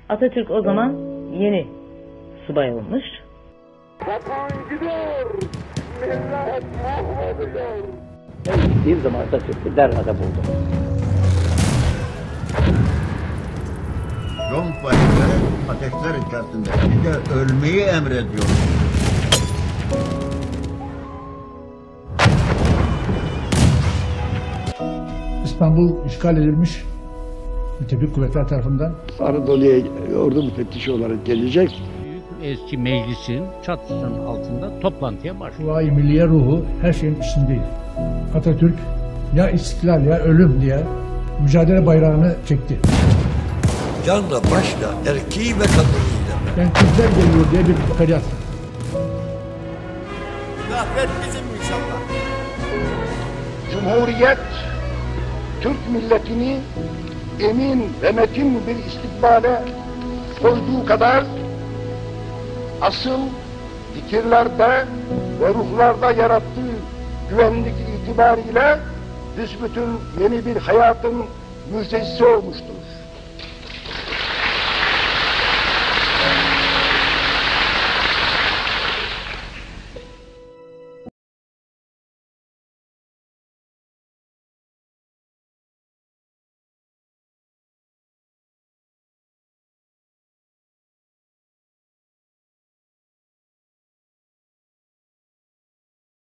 Atatürk o zaman yeni subay olmuş. Vatan gidiyor, millet mahvoluyor. Bir zaman Atatürk'ü Derna'da buldum. Rom faşistleri ateşler içerisinde bize ölmeyi emrediyor. İstanbul işgal edilmiş müttefik kuvvetler tarafından. Anadolu'ya ordu müfettişi olarak gelecek. Büyük eski meclisin çatısının altında toplantıya başlıyor. Kuvayi Milliye ruhu her şeyin üstündeyiz. Atatürk ya istiklal ya ölüm diye mücadele bayrağını çekti. Canla başla erkeği ve kadınıyla. Yani Türkler geliyor diye bir feryat. Zafer bizim inşallah. Cumhuriyet, Türk milletini emin ve metin bir istikbale koyduğu kadar asıl fikirlerde ve ruhlarda yarattığı güvenlik itibariyle büsbütün yeni bir hayatın müjdecisi olmuştur.